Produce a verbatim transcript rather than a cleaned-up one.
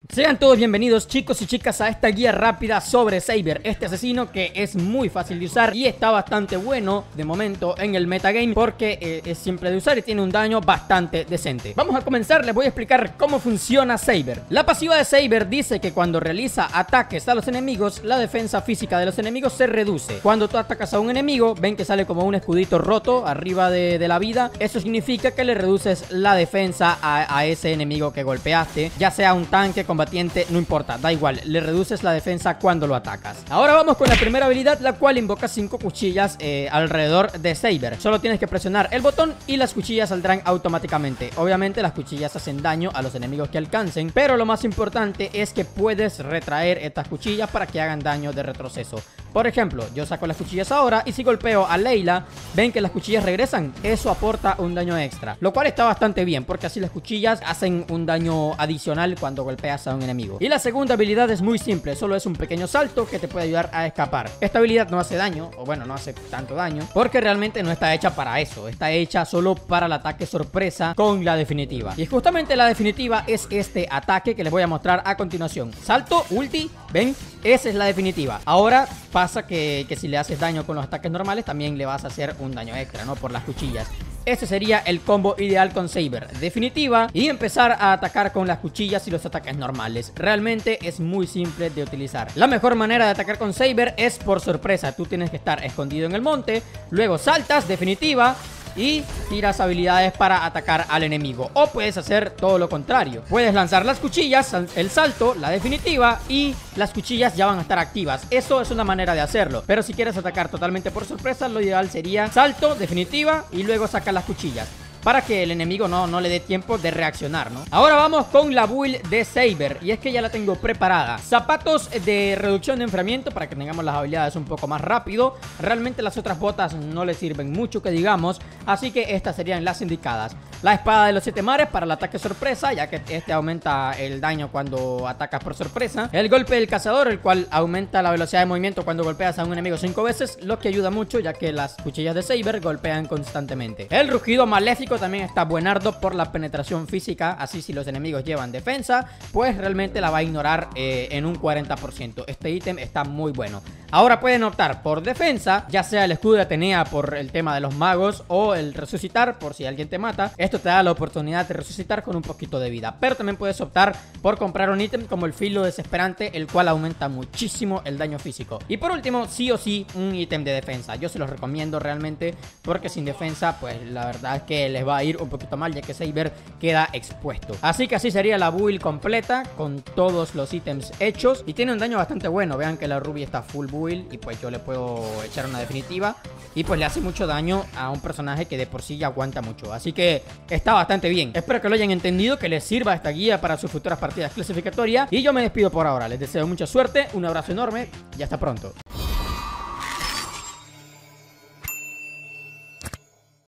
Sean todos bienvenidos, chicos y chicas, a esta guía rápida sobre Saber, este asesino que es muy fácil de usar y está bastante bueno de momento en el metagame porque eh, es simple de usar y tiene un daño bastante decente. Vamos a comenzar, les voy a explicar cómo funciona Saber. La pasiva de Saber dice que cuando realiza ataques a los enemigos, la defensa física de los enemigos se reduce. Cuando tú atacas a un enemigo, ven que sale como un escudito roto arriba de, de la vida. Eso significa que le reduces la defensa a, a ese enemigo que golpeaste, ya sea un tanque, combatiente, no importa, da igual, le reduces la defensa cuando lo atacas. Ahora vamos con la primera habilidad, la cual invoca cinco cuchillas eh, alrededor de Saber. Solo tienes que presionar el botón y las cuchillas saldrán automáticamente. Obviamente las cuchillas hacen daño a los enemigos que alcancen, pero lo más importante es que puedes retraer estas cuchillas para que hagan daño de retroceso. Por ejemplo, yo saco las cuchillas ahora y si golpeo a Layla, ven que las cuchillas regresan. Eso aporta un daño extra, lo cual está bastante bien porque así las cuchillas hacen un daño adicional cuando golpeas a un enemigo. Y la segunda habilidad es muy simple, solo es un pequeño salto que te puede ayudar a escapar. Esta habilidad no hace daño, o bueno, no hace tanto daño, porque realmente no está hecha para eso. Está hecha solo para el ataque sorpresa con la definitiva. Y justamente la definitiva es este ataque que les voy a mostrar a continuación. Salto, ulti, ven, esa es la definitiva. Ahora pasa que, que si le haces daño con los ataques normales, también le vas a hacer un daño extra, ¿no? Por las cuchillas. Ese sería el combo ideal con Saber, definitiva y empezar a atacar con las cuchillas y los ataques normales. Realmente es muy simple de utilizar. La mejor manera de atacar con Saber es por sorpresa. Tú tienes que estar escondido en el monte, luego saltas, definitiva, y tiras habilidades para atacar al enemigo. O puedes hacer todo lo contrario. Puedes lanzar las cuchillas, el salto, la definitiva, y las cuchillas ya van a estar activas. Eso es una manera de hacerlo. Pero si quieres atacar totalmente por sorpresa, lo ideal sería salto, definitiva, y luego sacar las cuchillas, para que el enemigo no, no le dé tiempo de reaccionar, ¿no? Ahora vamos con la build de Saber, y es que ya la tengo preparada. Zapatos de reducción de enfriamiento para que tengamos las habilidades un poco más rápido. Realmente las otras botas no le sirven mucho que digamos, así que estas serían las indicadas. La espada de los siete mares para el ataque sorpresa, ya que este aumenta el daño cuando atacas por sorpresa. El golpe del cazador, el cual aumenta la velocidad de movimiento cuando golpeas a un enemigo cinco veces, lo que ayuda mucho ya que las cuchillas de Saber golpean constantemente. El rugido maléfico también está buenardo por la penetración física, así si los enemigos llevan defensa, pues realmente la va a ignorar eh, en un cuarenta por ciento. Este ítem está muy bueno. Ahora pueden optar por defensa, ya sea el escudo de Atenea por el tema de los magos o el resucitar por si alguien te mata. Esto te da la oportunidad de resucitar con un poquito de vida, pero también puedes optar por comprar un ítem como el filo desesperante, el cual aumenta muchísimo el daño físico. Y por último, sí o sí, un ítem de defensa. Yo se los recomiendo realmente porque sin defensa, pues la verdad es que les va a ir un poquito mal, ya que Saber queda expuesto. Así que así sería la build completa con todos los ítems hechos y tiene un daño bastante bueno. Vean que la Ruby está full build y pues yo le puedo echar una definitiva y pues le hace mucho daño a un personaje que de por sí ya aguanta mucho. Así que está bastante bien. Espero que lo hayan entendido, que les sirva esta guía para sus futuras partidas clasificatorias y yo me despido por ahora. Les deseo mucha suerte, un abrazo enorme y hasta pronto.